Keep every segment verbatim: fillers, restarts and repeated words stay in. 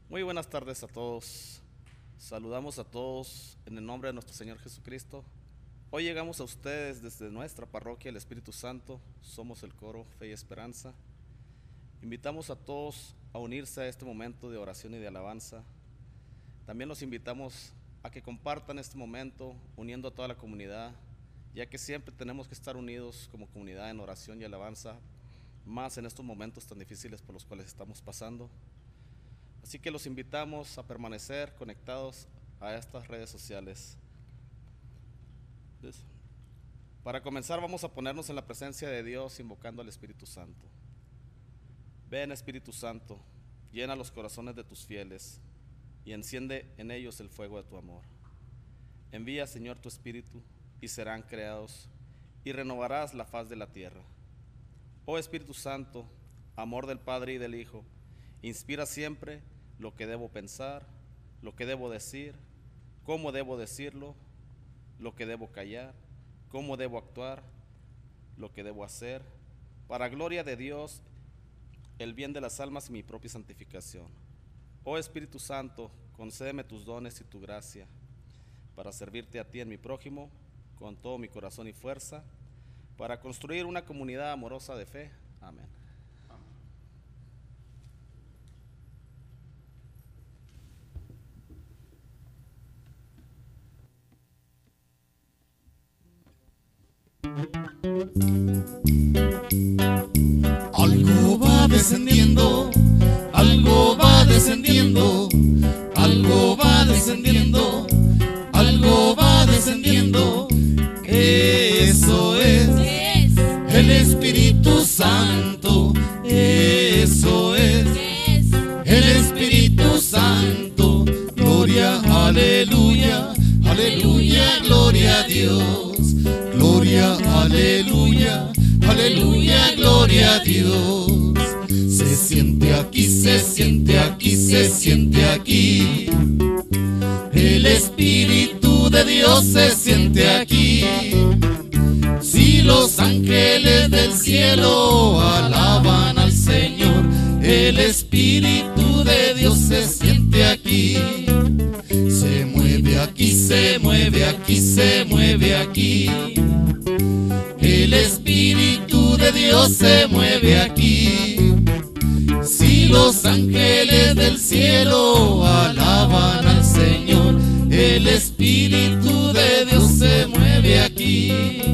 Muy buenas tardes a todos. Saludamos a todos en el nombre de nuestro Señor Jesucristo. Hoy llegamos a ustedes desde nuestra parroquia, el Espíritu Santo. Somos el coro Fe y Esperanza. Invitamos a todos a unirse a este momento de oración y de alabanza. También los invitamos a que compartan este momento uniendo a toda la comunidad, ya que siempre tenemos que estar unidos como comunidad en oración y alabanza, más en estos momentos tan difíciles por los cuales estamos pasando. Así que los invitamos a permanecer conectados a estas redes sociales. Para comenzar, vamos a ponernos en la presencia de Dios invocando al Espíritu Santo. Ven, Espíritu Santo, llena los corazones de tus fieles y enciende en ellos el fuego de tu amor. Envía, Señor, tu Espíritu y serán creados y renovarás la faz de la tierra. Oh Espíritu Santo, amor del Padre y del Hijo, inspira siempre lo que debo pensar, lo que debo decir, cómo debo decirlo, lo que debo callar, cómo debo actuar, lo que debo hacer, para gloria de Dios, el bien de las almas y mi propia santificación. Oh Espíritu Santo, concédeme tus dones y tu gracia, para servirte a ti en mi prójimo, con todo mi corazón y fuerza, para construir una comunidad amorosa de fe. Amén. Algo va descendiendo, algo va descendiendo, algo va descendiendo, algo va descendiendo. Eso es el Espíritu Santo, eso es el Espíritu Santo. Gloria, aleluya, aleluya, gloria a Dios. Gloria, aleluya, aleluya, gloria a Dios. Se siente aquí, se siente aquí, se siente aquí. El Espíritu de Dios se siente aquí. Si los ángeles del cielo alaban al Señor, el Espíritu de Dios se siente aquí. Se mueve aquí, se mueve aquí, se mueve aquí. El Espíritu de Dios se mueve aquí. Si los ángeles del cielo alaban al Señor, el Espíritu de Dios se mueve aquí.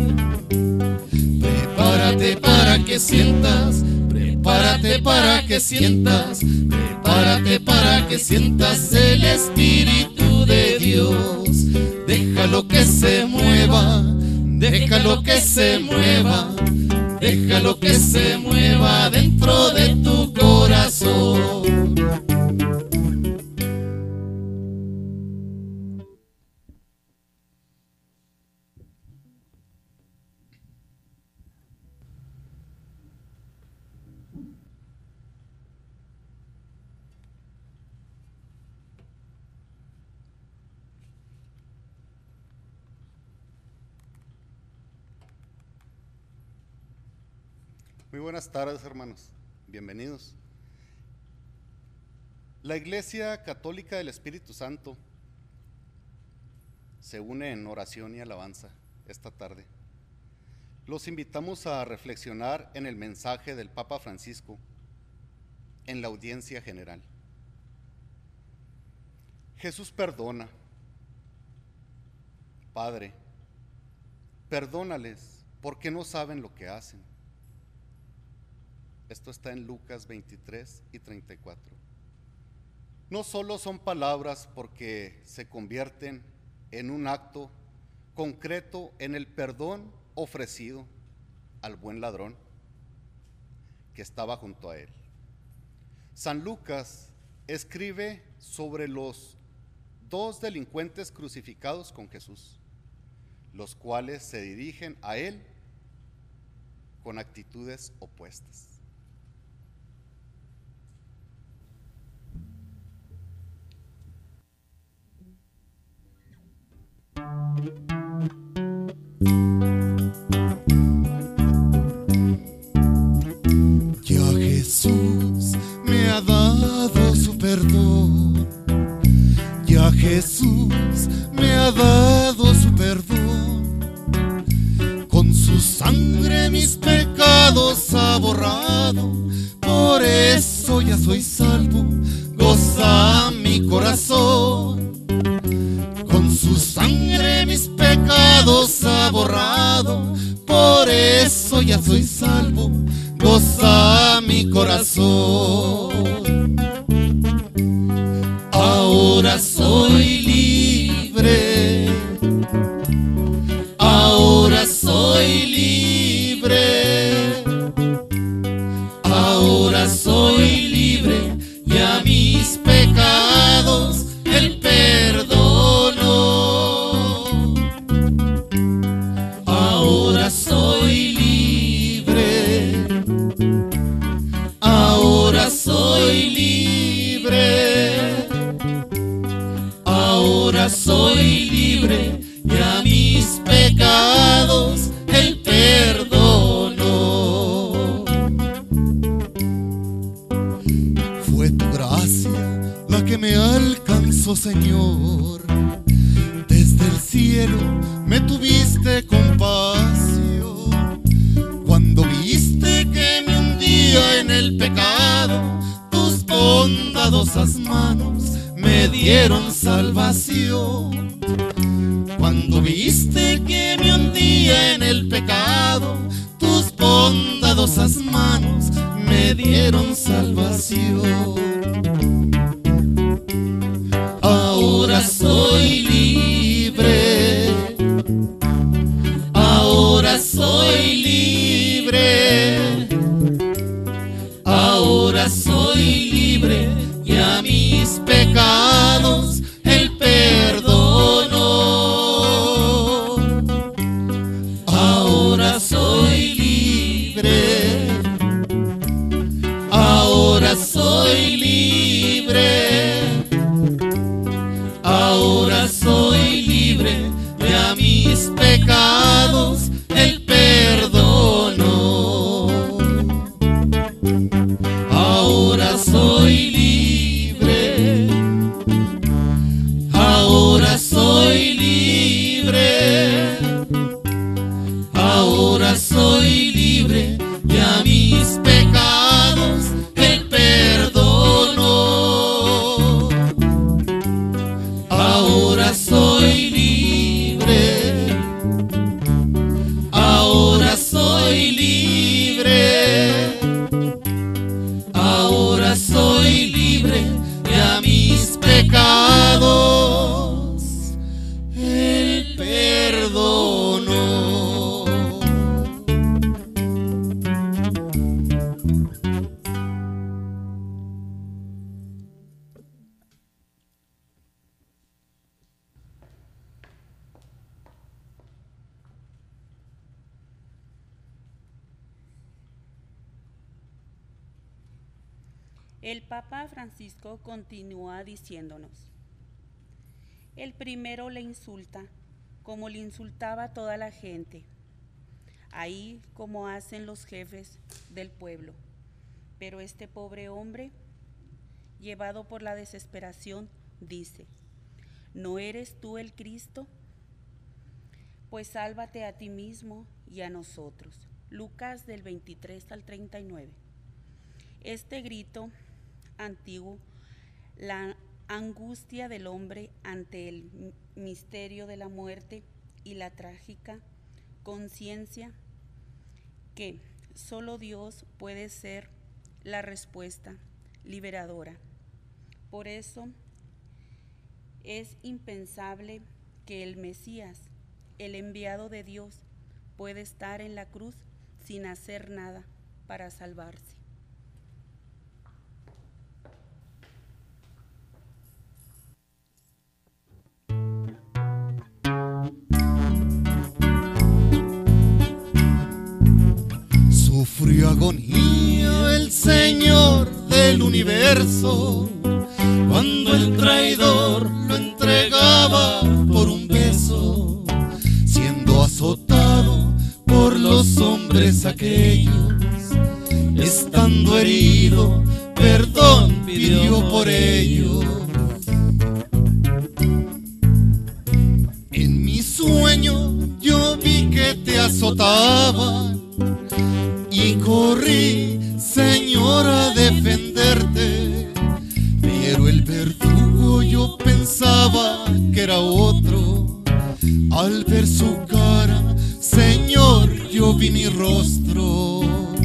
Prepárate para que sientas, prepárate para que sientas, prepárate para que sientas el Espíritu de Dios. Déjalo que se mueva, déjalo que se mueva, déjalo que se mueva dentro de tu corazón. Muy buenas tardes, hermanos. Bienvenidos. La Iglesia Católica del Espíritu Santo se une en oración y alabanza esta tarde. Los invitamos a reflexionar en el mensaje del Papa Francisco en la audiencia general. Jesús perdona. Padre, perdónales porque no saben lo que hacen. Esto está en Lucas veintitrés y treinta y cuatro. No solo son palabras porque se convierten en un acto concreto en el perdón ofrecido al buen ladrón que estaba junto a él. San Lucas escribe sobre los dos delincuentes crucificados con Jesús, los cuales se dirigen a él con actitudes opuestas. Ya Jesús me ha dado su perdón. Jesús me ha dado su perdón, con su sangre mis pecados ha borrado, por eso ya soy salvo, goza mi corazón. Con su sangre mis pecados ha borrado, por eso ya soy salvo, goza mi corazón. Ahora soy libre, ahora soy libre, ahora soy libre, ya mis pecados Él perdonó. Ahora soy libre, ahora soy libre, ahora soy libre, ya mis pecados Él perdonó. Fue tu gracia la que me alcanzó, Señor. Desde el cielo me tuviste compasión. Cuando viste que me hundía en el pecado, tus bondadosas manos me dieron salvación. Cuando viste que me hundía en el pecado, tus bondadosas manos me dieron salvación. Ahora soy libre, ahora soy libre, ahora soy libre, ya mis pecados Él perdonó. Ahora soy libre, ahora soy libre, ahora soy libre, ya mis pecados Él perdonó. Ahora soy libre, ahora soy libre, ahora soy libre, ya mis pecados Él perdonó. Ahora soy libre, ahora soy libre, ahora soy libre, ya mis pecados Él perdonó. El Papa Francisco continúa diciéndonos: el primero le insulta como le insultaba toda la gente, ahí como hacen los jefes del pueblo. Pero este pobre hombre, llevado por la desesperación, dice: ¿no eres tú el Cristo? Pues sálvate a ti mismo y a nosotros. Lucas del veintitrés al treinta y nueve. Este grito antiguo, la angustia del hombre ante el misterio de la muerte y la trágica conciencia que solo Dios puede ser la respuesta liberadora. Por eso es impensable que el Mesías, el enviado de Dios, puede estar en la cruz sin hacer nada para salvarse. Sufrió agonía el Señor del universo cuando el traidor lo entregaba por un beso, siendo azotado por los hombres aquellos, estando herido, perdón pidió por ellos. mataban y corrí, Señor, a defenderte, pero el verdugo yo pensaba que era otro. Al ver su cara, Señor, yo vi mi rostro.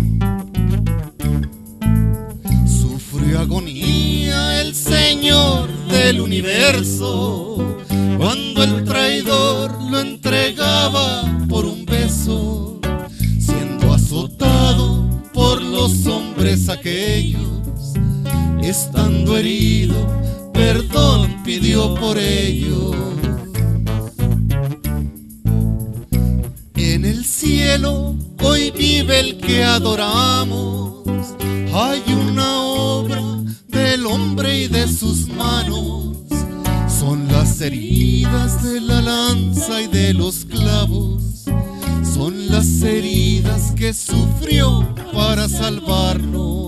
Sufrió agonía el Señor del universo cuando el traidor lo entregaba por un beso, siendo azotado por los hombres aquellos. Estando herido, perdón pidió por ello. En el cielo hoy vive el que adoramos. Hay una obra del hombre y de sus manos. Son las heridas de la lanza y de los clavos. Son las heridas que sufrió para salvarnos.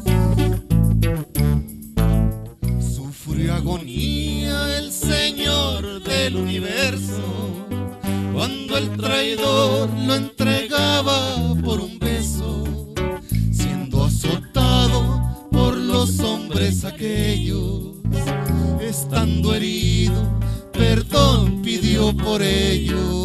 Sufrió agonía el Señor del universo cuando el traidor lo entregaba por un beso, siendo azotado por los hombres aquellos. Estando herido, perdón pidió por ellos.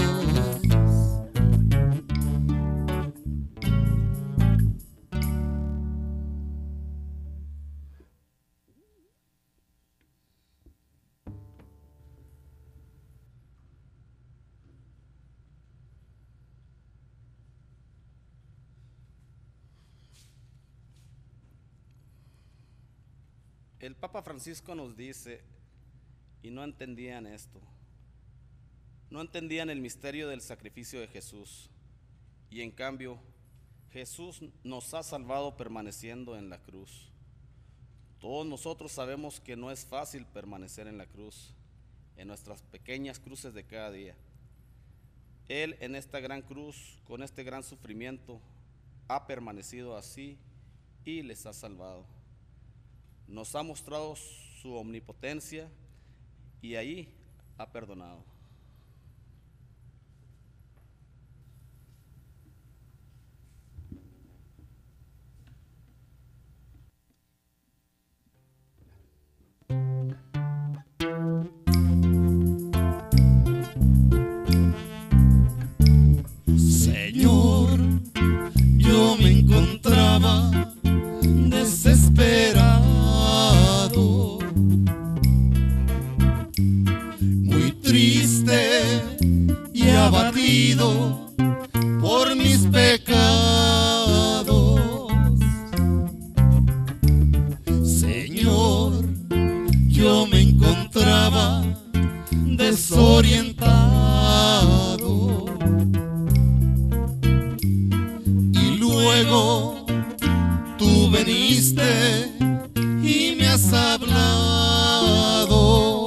El Papa Francisco nos dice, y no entendían esto, no entendían el misterio del sacrificio de Jesús, y en cambio Jesús nos ha salvado permaneciendo en la cruz. Todos nosotros sabemos que no es fácil permanecer en la cruz, en nuestras pequeñas cruces de cada día. Él en esta gran cruz, con este gran sufrimiento, ha permanecido así y les ha salvado. Nos ha mostrado su omnipotencia y ahí ha perdonado. Señor, yo me encontraba desesperado, muy triste y abatido por mis pecados. Señor, yo me encontraba desorientado y luego tú veniste y me has hablado.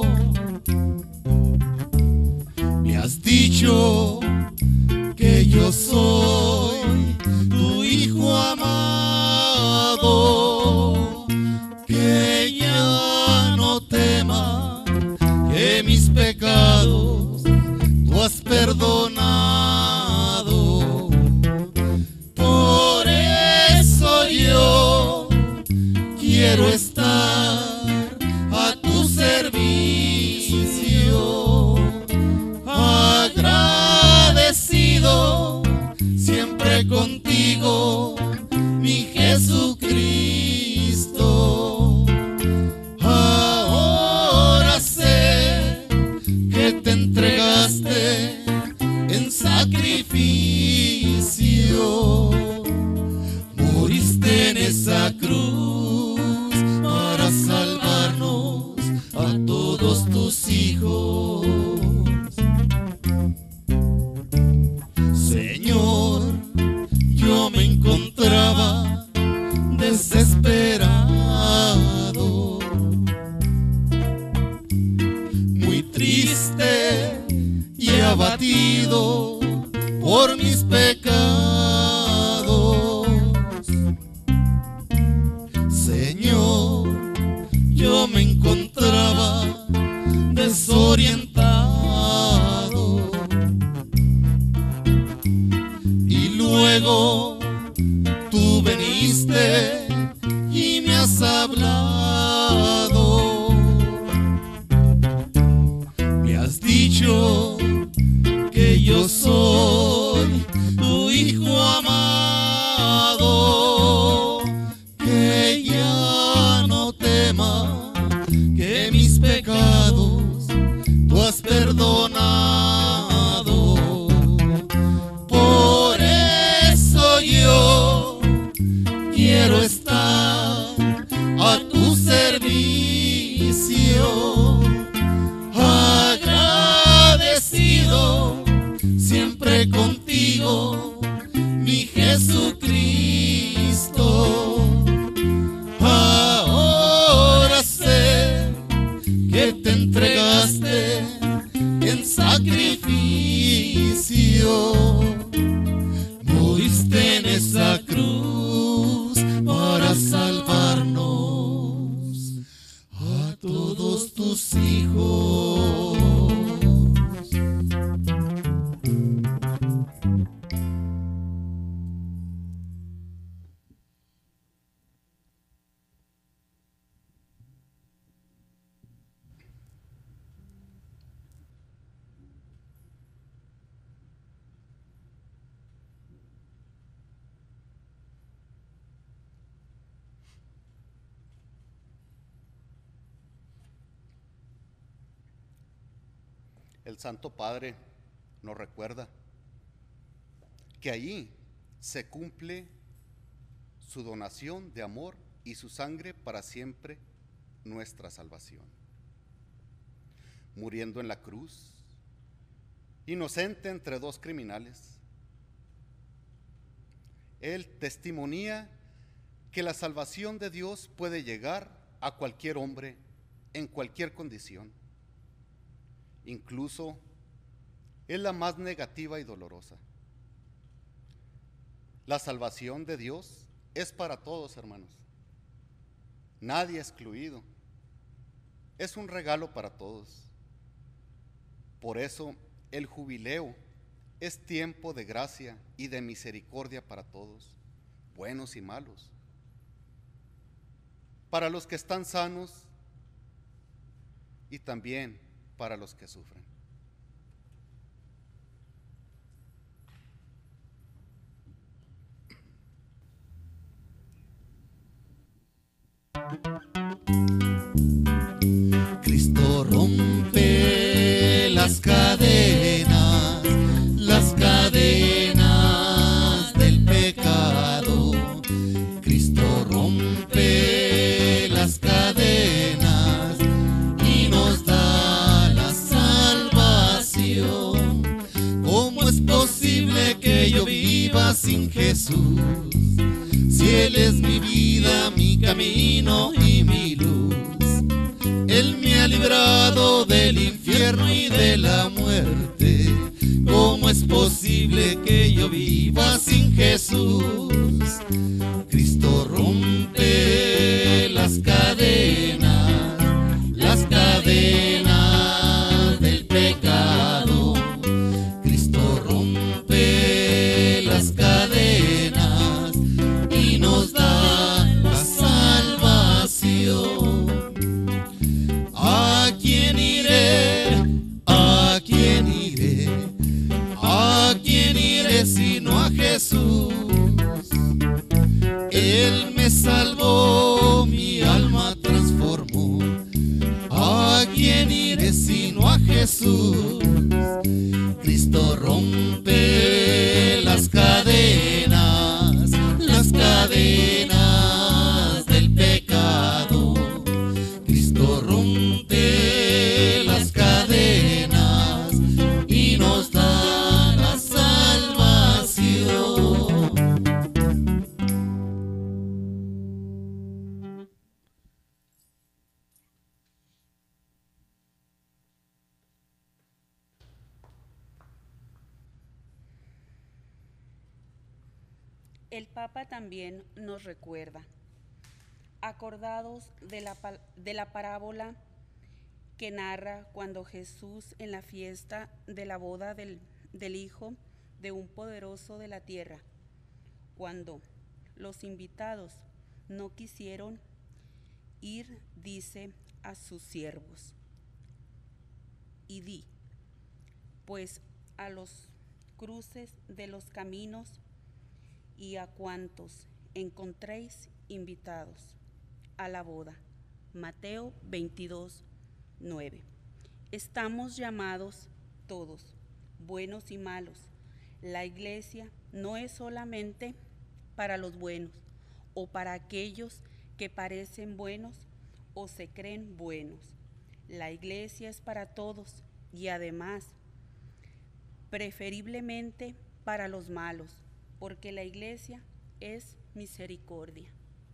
Me has dicho que yo soy tu hijo amado, que ya no tema, que mis pecados tú has perdonado. Por eso yo quiero estar a tu servicio, agradecido siempre contigo, mi Jesucristo. Ahora sé que te entregaste en sacrificio, moriste en esa cruz para salvarnos a todos tus hijos. Señor, yo me encontraba desesperado, muy triste y abatido por mis pecados. Señor, yo me encontraba desorientado y que mis pecados tú has perdonado. Por eso yo quiero estar a tu servicio, agradecido siempre contigo, mi Jesucristo. Ahora sé que te entregaste en sacrificio, moriste en esa cruz para salvarnos a todos tus hijos. El Santo Padre nos recuerda que allí se cumple su donación de amor y su sangre para siempre, nuestra salvación. Muriendo en la cruz, inocente entre dos criminales, Él testimonía que la salvación de Dios puede llegar a cualquier hombre en cualquier condición. Incluso es la más negativa y dolorosa. La salvación de Dios es para todos, hermanos. Nadie excluido. Es un regalo para todos. Por eso el jubileo es tiempo de gracia y de misericordia para todos, buenos y malos. Para los que están sanos y también para los que sufren. Cristo rompe las cadenas, las cadenas del pecado. Cristo rompe las cadenas y nos da la salvación. ¿Cómo es posible que yo viva sin Jesús? Si Él es mi vida, mi camino y mi luz. Él me ha librado del infierno y de la muerte. ¿Cómo es posible que yo viva sin Jesús? Cristo rompe las cadenas, las cadenas del pecado. Cristo rompe las cadenas y nos da la salvación. ¿A quién iré? ¿A quién iré? ¿A quién iré sino a Jesús? Él me salvó, mi alma transformó. ¿A quién iré sino a Jesús? Cristo rompe las cadenas, las cadenas del pecado. Cristo rompe las cadenas y nos da la salvación. El Papa también nos recuerda, acordados de la, de la parábola que narra cuando Jesús en la fiesta de la boda del, del hijo de un poderoso de la tierra, cuando los invitados no quisieron ir, dice a sus siervos: y di, pues, a los cruces de los caminos y a cuantos encontréis invitados a la boda, Mateo veintidós, nueve. Estamos llamados todos, buenos y malos. La iglesia no es solamente para los buenos o para aquellos que parecen buenos o se creen buenos. La iglesia es para todos y además, preferiblemente para los malos, porque la iglesia es misericordia.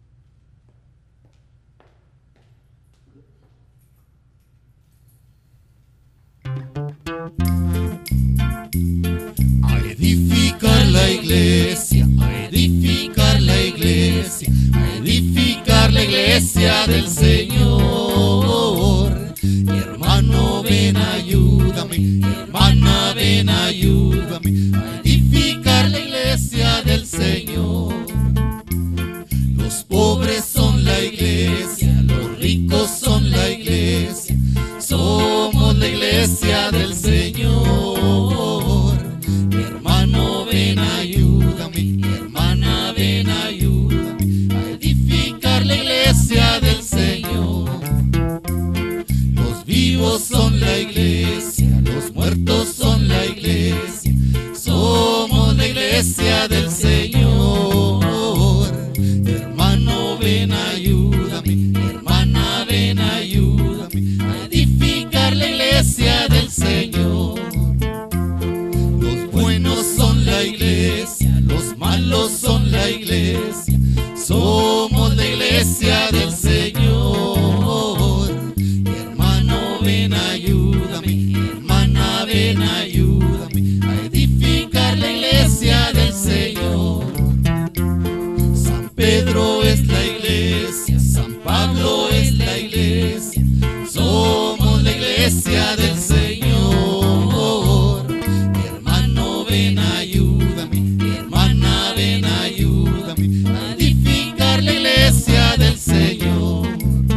A edificar la iglesia, a edificar la iglesia, a edificar la iglesia del Señor. Mi hermano, ven, ayúdame, mi hermana, ven, ayúdame, a edificar la iglesia del Señor. Los pobres son la iglesia, los ricos son la iglesia, somos la iglesia del Señor. Mi hermano, ven, ayúdame, mi hermana, ven, ayúdame, a edificar la iglesia del Señor. Los vivos son la iglesia, los muertos son la iglesia, somos la iglesia del Señor. Mi hermano, ven, ayúdame, mi hermana, ven, ayúdame, a edificar la iglesia del Señor. Los buenos son la iglesia, los malos son la iglesia, somos la iglesia del Señor. Mi hermano, ven, ayúdame, mi hermana, ven, ayúdame, a edificar la iglesia del Señor. San Pedro es la iglesia, San Pablo es la iglesia, somos la iglesia del Señor. Mi hermano, ven, ayúdame, mi hermana, ven, ayúdame, a edificar la iglesia del Señor.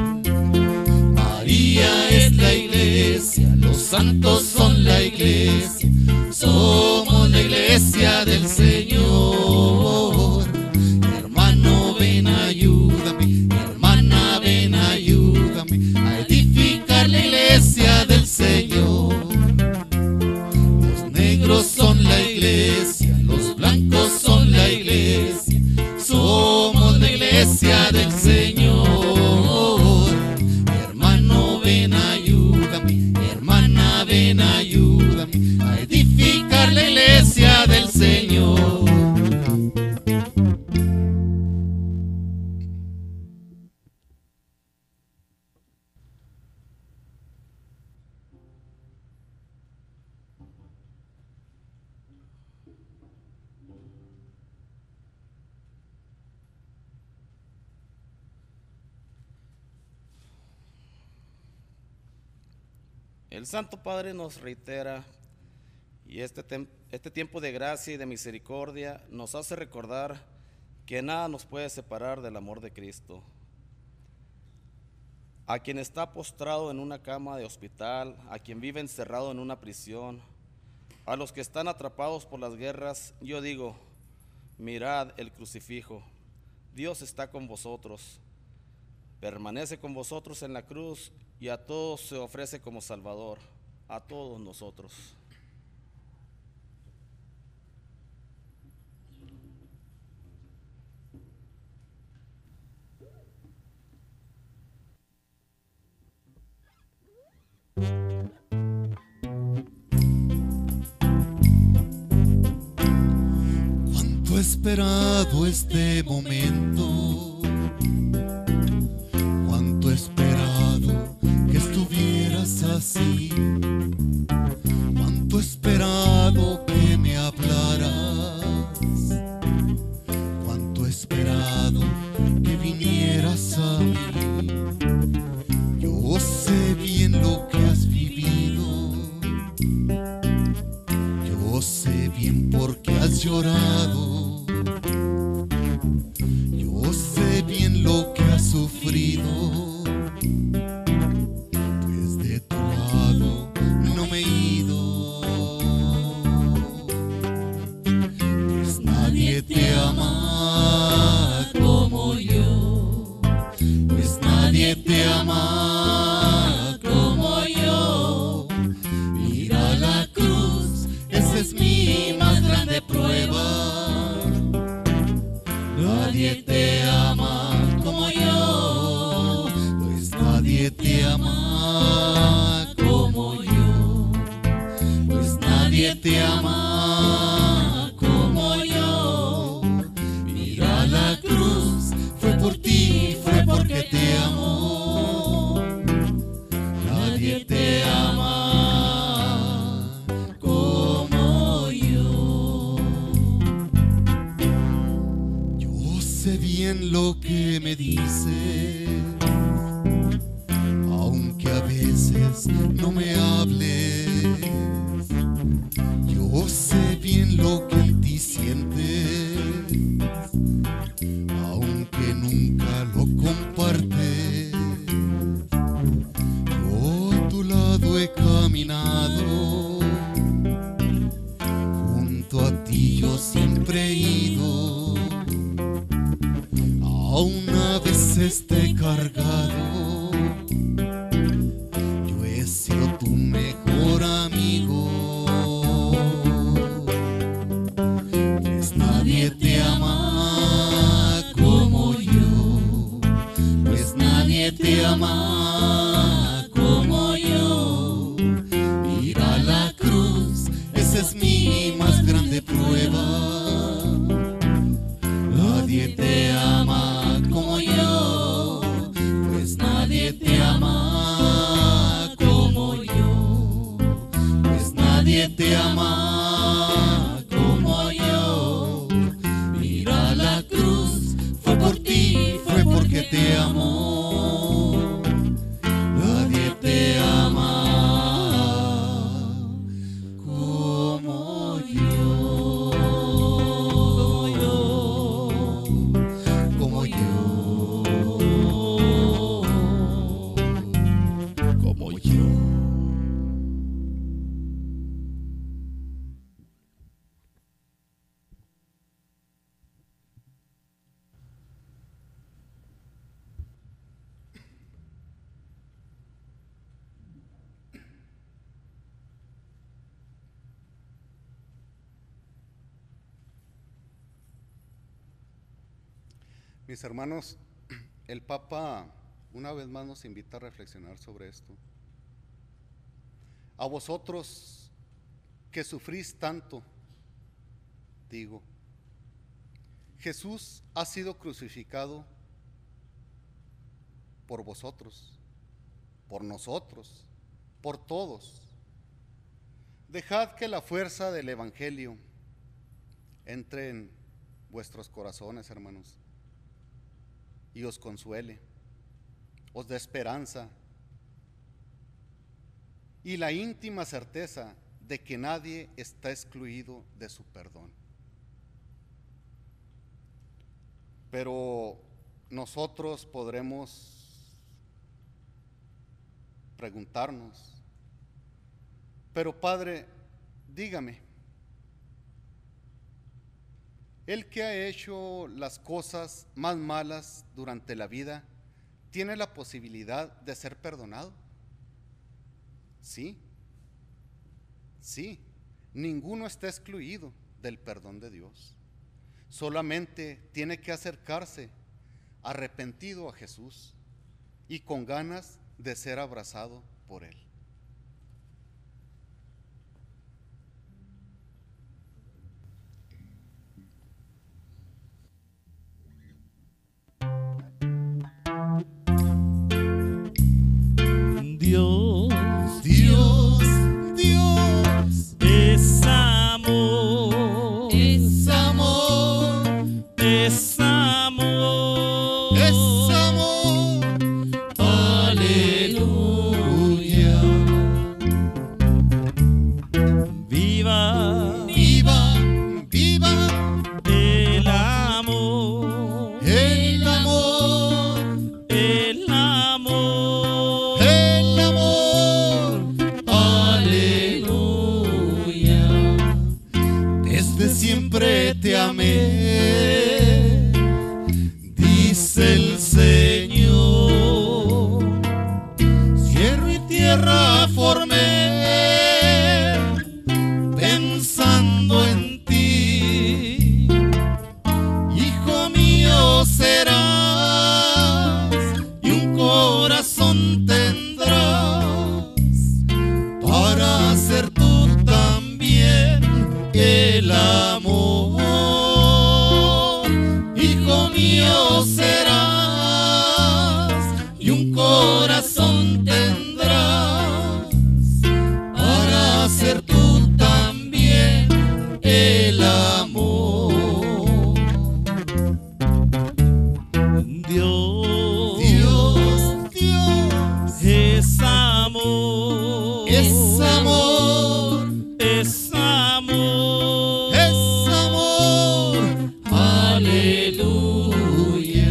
María es la iglesia, los santos son la iglesia, somos la iglesia del Señor. Mi hermano, ven, ayúdame, mi hermana, ven, ayúdame, a edificar la iglesia del Señor. Los negros son la iglesia, los blancos son la iglesia, somos la iglesia del Señor. Mi hermano, ven, ayúdame, mi hermana, ven, ayúdame, a edificar la iglesia del Señor. El Santo Padre nos reitera, y este, tem- este tiempo de gracia y de misericordia nos hace recordar que nada nos puede separar del amor de Cristo. A quien está postrado en una cama de hospital, a quien vive encerrado en una prisión, a los que están atrapados por las guerras, yo digo, mirad el crucifijo, Dios está con vosotros, permanece con vosotros en la cruz y a todos se ofrece como Salvador, a todos nosotros. Cuánto he esperado este momento, cuánto he esperado que estuvieras así, cuánto he esperado que me hablaras, cuánto he esperado que vinieras a mí. Yo sé bien lo que has vivido, yo sé bien por qué has llorado, yo sé bien lo que has sufrido, pues de tu lado no me he ido, pues nadie te ama como yo, pues nadie te ama no me hables. Yo sé bien lo que en ti sientes, aunque nunca lo compartes. Yo a tu lado he caminado, junto a ti yo siempre he ido. Aún a veces te he cargado, yo he sido tu mejor amigo. Pues nadie te ama como yo, pues nadie te ama como yo. Mira la cruz, esa es mi más grande prueba. Nadie te ama como yo, pues nadie te ama como yo, pues nadie te ama como yo. Mira la cruz, fue por ti, fue porque te amó. Nadie te ama como yo, como yo, como yo. Mis hermanos, el Papa una vez más nos invita a reflexionar sobre esto. A vosotros que sufrís tanto, digo, Jesús ha sido crucificado por vosotros, por nosotros, por todos. Dejad que la fuerza del Evangelio entre en vuestros corazones, hermanos, y os consuele, os dé esperanza y la íntima certeza de que nadie está excluido de su perdón. Pero nosotros podremos preguntarnos, pero Padre, dígame, el que ha hecho las cosas más malas durante la vida, ¿tiene la posibilidad de ser perdonado? Sí, sí, ninguno está excluido del perdón de Dios. Solamente tiene que acercarse arrepentido a Jesús y con ganas de ser abrazado por Él. Dios, Dios, Dios es amor, es amor, es amor, es amor, aleluya. Viva, viva, viva el amor, el amor, el amor. Siempre te amé, dice el Señor. Cielo y tierra formé pensando en ti. Hijo mío serás y un corazón tendrás para ser tú también el amor. Hijo mío serás y un corazón tendrás para ser tú también el amor. Dios, Dios, Dios es amor. amor, es amor, es amor, es amor. aleluya.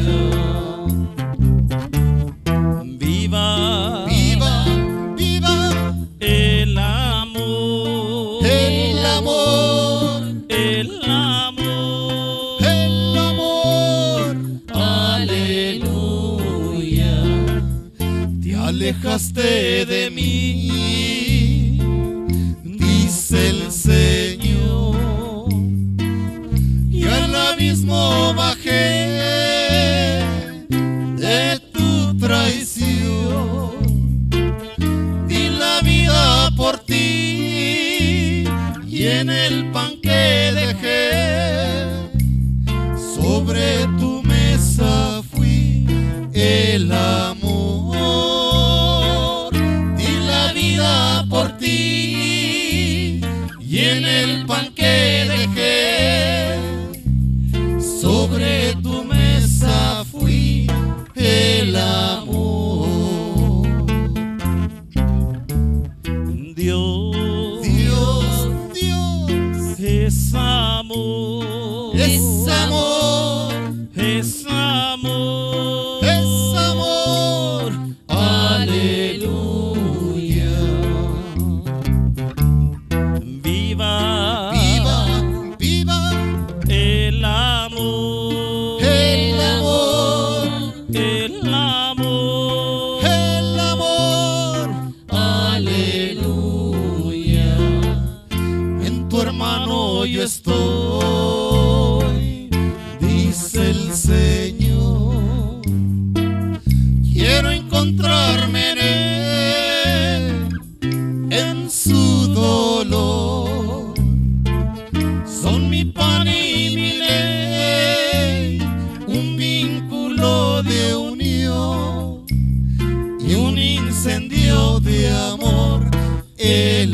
Viva, Viva, viva el amor, el amor, el amor, el amor. aleluya. Te alejaste de mí, dice el Señor, y al abismo bajé de tu traición. Di la vida por ti y en el pan que dejé sobre tu mesa fui el amor. Di la vida por ti y en el pan que dejé sobre tu mesa fui el amor. Dios, Dios, Dios, es amor, es amor, es amor, es amor. aleluya. Viva, Viva, viva el amor, el amor, el amor, el amor. aleluya. En tu hermano yo estoy, dice el Señor. Quiero encontrarme en él, en su dolor. Son mi pan y mi ley, un vínculo de unión y un incendio de amor. El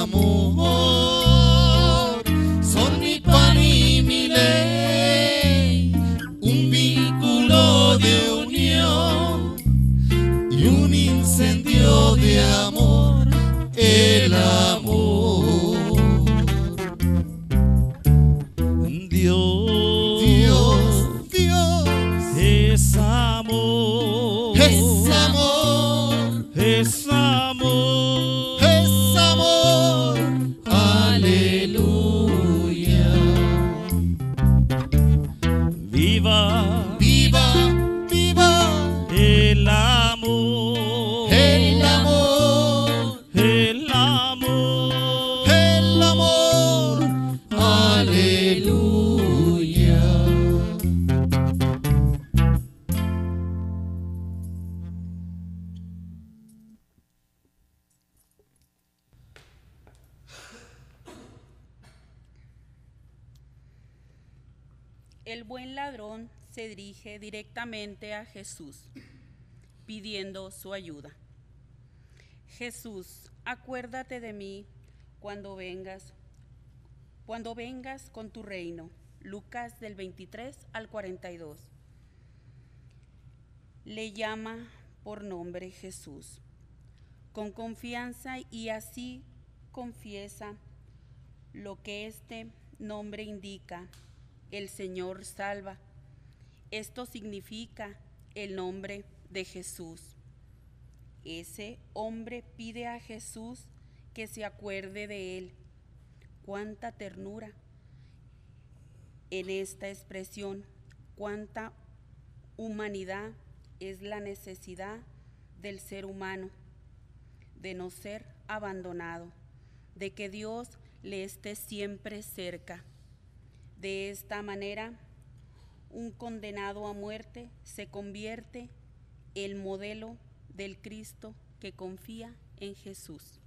amor son mi pan y mi ley, un vínculo de unión y un incendio de amor. El amor. Dios, Dios, Dios, es amor, es amor, es amor, es amor. aleluya. Viva, Viva, viva el amor, el amor, el amor, el amor. aleluya. El buen ladrón se dirige directamente a Jesús, pidiendo su ayuda. Jesús, acuérdate de mí cuando vengas, cuando vengas con tu reino. Lucas del veintitrés al cuarenta y dos. Le llama por nombre Jesús, con confianza, y así confiesa lo que este nombre indica: el Señor salva. Esto significa el nombre de Jesús. Ese hombre pide a Jesús que se acuerde de él. Cuánta ternura en esta expresión, cuánta humanidad es la necesidad del ser humano de no ser abandonado, de que Dios le esté siempre cerca. De esta manera, un condenado a muerte se convierte en el modelo del Cristo que confía en Jesús.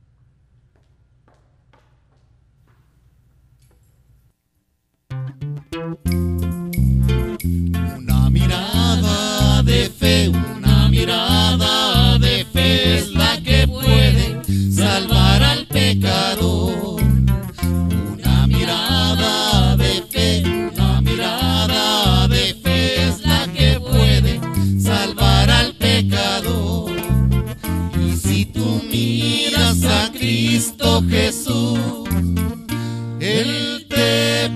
Una mirada de fe, una mirada de fe es la que puede salvar al pecador. Una mirada de fe, una mirada de fe es la que puede salvar al pecador. Y si tú miras a Cristo Jesús, Él te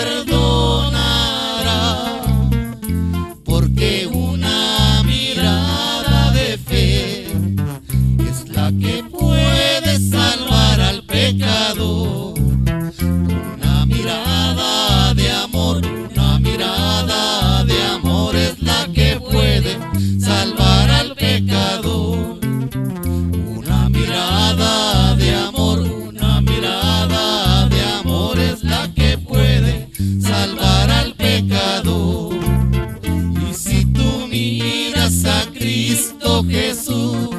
perdonará, porque una mirada de fe es la que puede salvar al pecador. Una mirada de amor, una mirada de amor es la que puede salvar al pecador. Una mirada de amor, una mirada de amor es la que puede salvar al pecador. Y si tú miras a Cristo Jesús,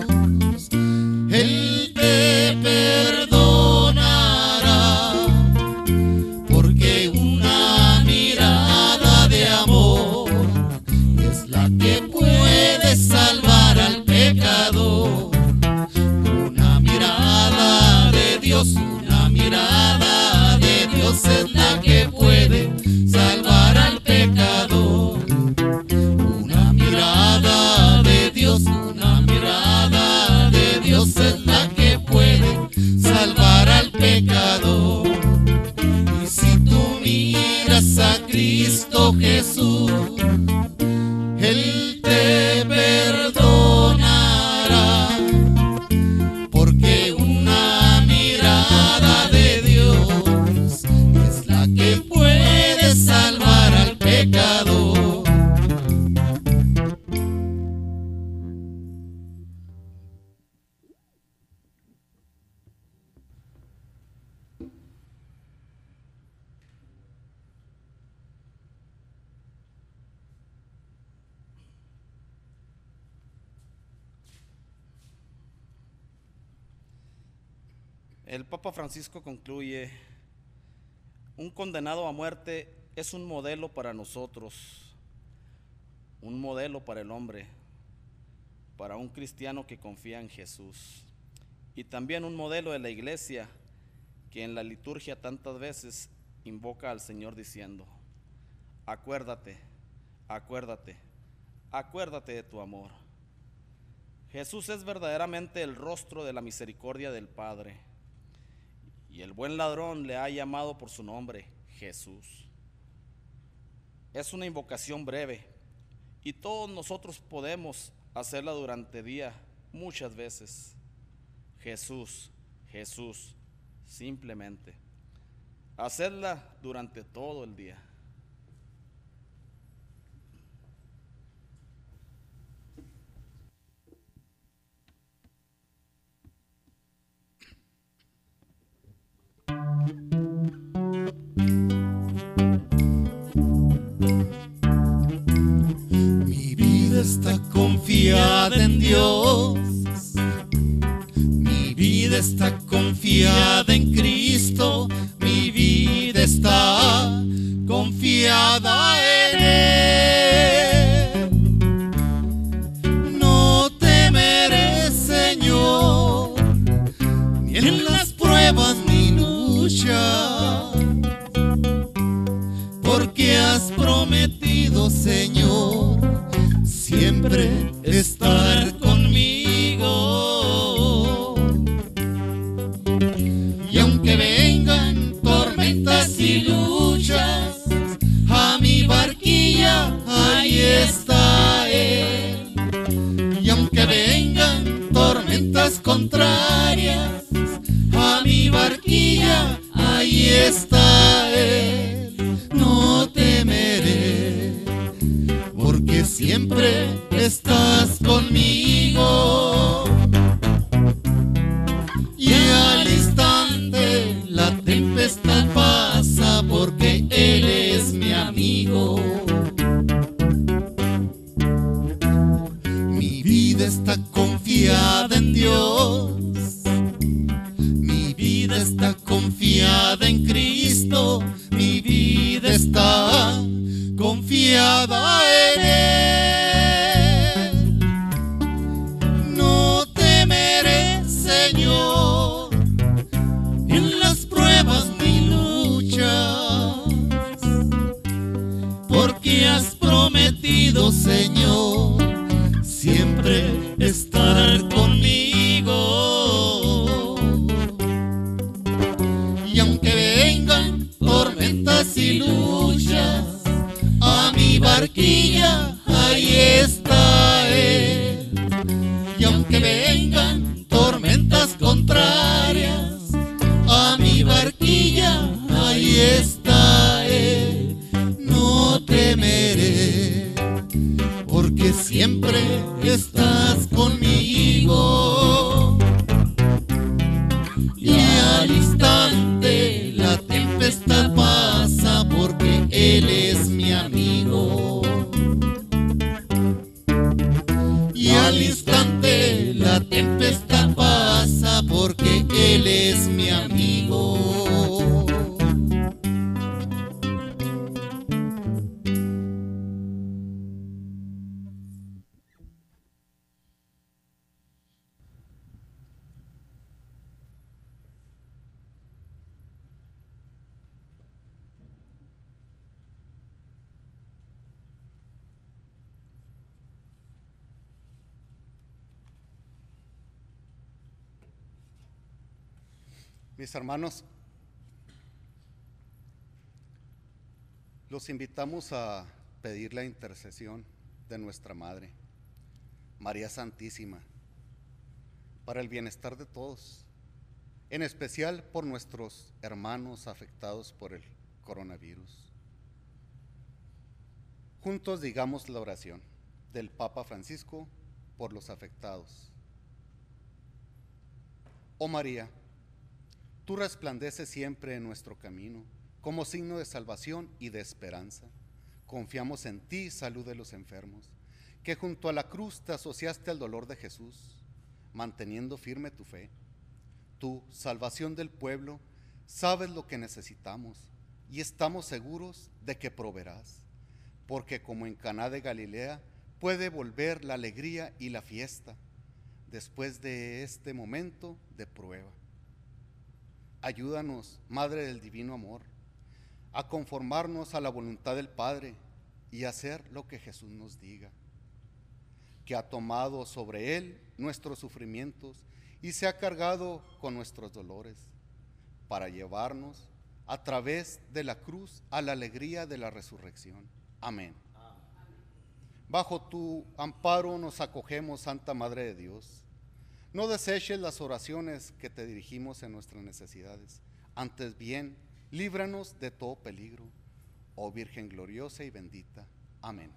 Él te perdonará, porque una mirada de amor es la que puede salvar al pecador. Una mirada de Dios, una mirada de Dios es la que puede salvar al pecador. Una mirada de Dios, una mirada de Dios es la que puede salvar al pecador. Y si tú miras a Cristo Jesús, Él te perdonará, porque una mirada de Dios es la que puede salvar al pecador. El Papa Francisco concluye: un condenado a muerte es un modelo para nosotros, un modelo para el hombre, para un cristiano que confía en Jesús, y también un modelo de la iglesia que en la liturgia tantas veces invoca al Señor diciendo: acuérdate, acuérdate, acuérdate de tu amor. Jesús es verdaderamente el rostro de la misericordia del Padre, y el buen ladrón le ha llamado por su nombre, Jesús. Es una invocación breve, y todos nosotros podemos hacerla durante el día muchas veces. Jesús, Jesús, simplemente. Hacerla durante todo el día. Mi vida está confiada en Dios, mi vida está confiada en Cristo, mi vida está confiada en Él. No temeré, Señor, ni en las pruebas ni luchas, porque has prometido, Señor, siempre estar conmigo. Y aunque vengan tormentas y luchas, a mi barquilla ahí está Él. Y aunque vengan tormentas contrarias, a mi barquilla ahí está Él. No temeré, porque siempre estás conmigo. Y al instante la tempestad pasa, porque Él es mi amigo. Mi vida está confiada en Dios, mi vida está confiada en Cristo, mi vida está confiada en Él. No temeré, Señor, en las pruebas ni luchas, porque has prometido, Señor, siempre estar conmigo. barquilla, ahí está Él. Y aunque vengan tormentas contrarias, a mi barquilla, ahí está Él. No temeré, porque siempre estás conmigo. Y al instante la tempestad pasa, porque Él es mi amigo. Y al instante la tempestad pasa, porque Él es mi amigo. Mis hermanos, los invitamos a pedir la intercesión de nuestra Madre, María Santísima, para el bienestar de todos, en especial por nuestros hermanos afectados por el coronavirus. Juntos digamos la oración del Papa Francisco por los afectados. Oh María, tú resplandeces siempre en nuestro camino como signo de salvación y de esperanza. Confiamos en ti, salud de los enfermos, que junto a la cruz te asociaste al dolor de Jesús, manteniendo firme tu fe. Tú, salvación del pueblo, sabes lo que necesitamos y estamos seguros de que proveerás, porque como en Caná de Galilea puede volver la alegría y la fiesta después de este momento de prueba. Ayúdanos, Madre del Divino Amor, a conformarnos a la voluntad del Padre y hacer lo que Jesús nos diga, que ha tomado sobre Él nuestros sufrimientos y se ha cargado con nuestros dolores, para llevarnos a través de la cruz a la alegría de la resurrección. Amén. Bajo tu amparo nos acogemos, Santa Madre de Dios. No deseches las oraciones que te dirigimos en nuestras necesidades, antes bien, líbranos de todo peligro, oh Virgen gloriosa y bendita. Amén.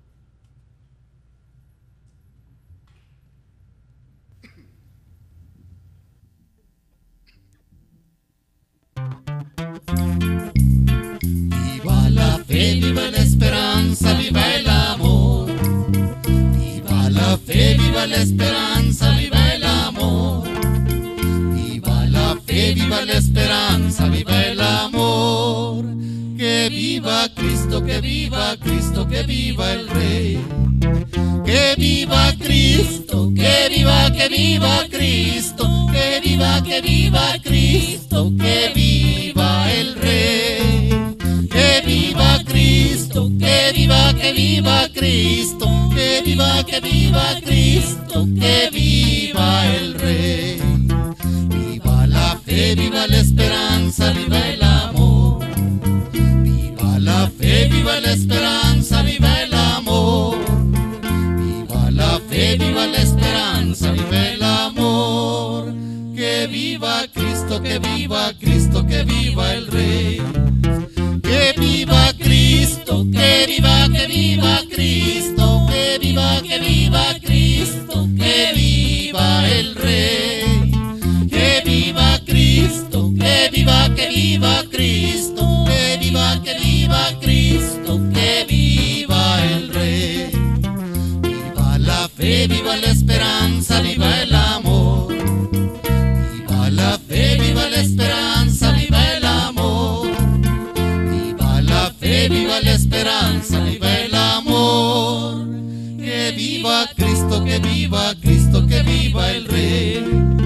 Viva la fe, viva la esperanza, viva el amor. Viva la fe, viva la esperanza, viva el amor. Viva la fe, viva la esperanza, viva el amor. Que viva Cristo, que viva Cristo, que viva el Rey. Que viva Cristo, que viva, que viva Cristo. Que viva, que viva Cristo, que viva el Rey. Que viva Cristo, que viva, que viva Cristo. Que viva, que viva Cristo, que viva el Rey. Viva la fe, viva la esperanza, viva el amor. Viva la fe, viva la esperanza, viva el amor. Viva la fe, viva la esperanza, viva el amor. Que viva Cristo, que viva Cristo, que viva el Rey. Que viva Cristo, que viva, que viva Cristo. Que viva, que viva Cristo, que viva el Rey. Que viva Cristo, que viva, que viva Cristo. Que viva, que viva Cristo, que viva el Rey. Viva la fe, viva la esperanza, viva el amor. Viva la fe, viva la esperanza, viva el amor. Viva la fe, viva la esperanza, viva el amor. Que viva Cristo, que viva Cristo, que viva el Rey.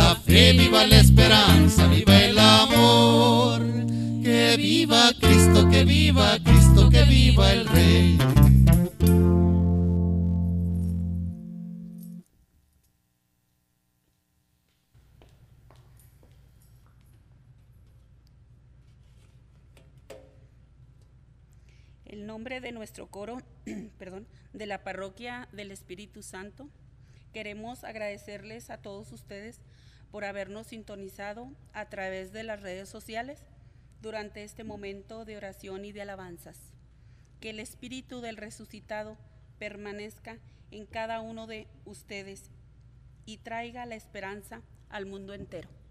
la fe, viva la esperanza, viva el amor. Que viva Cristo, que viva Cristo, que viva el Rey. En nombre de nuestro coro, perdón, de la Parroquia del Espíritu Santo, queremos agradecerles a todos ustedes por habernos sintonizado a través de las redes sociales durante este momento de oración y de alabanzas. Que el Espíritu del resucitado permanezca en cada uno de ustedes y traiga la esperanza al mundo entero.